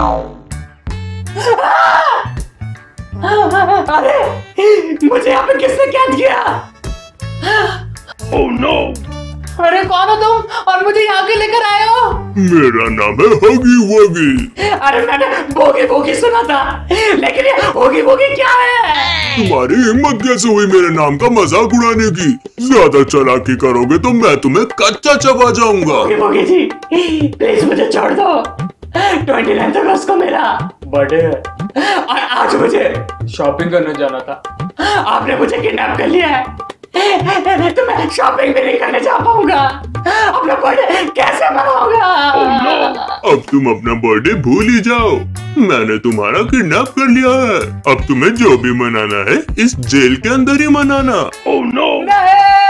अरे मुझे यहाँ पे किसने कैद किया? Oh no! अरे कौन हो तुम और मुझे यहाँ के लेकर आए हो? मेरा नाम है हगी वगी। अरे मैंने बोगी बोगी सुना था, लेकिन ये होगी बोगी क्या है? तुम्हारी हिम्मत कैसे हुई मेरे नाम का मजाक उड़ाने की? ज्यादा चालाकी करोगे तो मैं तुम्हें कच्चा चबा जाऊंगा। बोगी बोगी जी प्लीज मुझे छोड़ दो। 29 अगस्त को मेरा बर्थडे है और आज मुझे शॉपिंग करने जाना था। आपने मुझे किडनैप कर लिया है तो मैं शॉपिंग भी नहीं करने जा पाऊंगा। अपना बर्थडे कैसे मनाऊंगा? अब तुम अपना बर्थडे भूल ही जाओ, मैंने तुम्हारा किडनैप कर लिया है। अब तुम्हें जो भी मनाना है इस जेल के अंदर ही मनाना। Oh no! नहीं!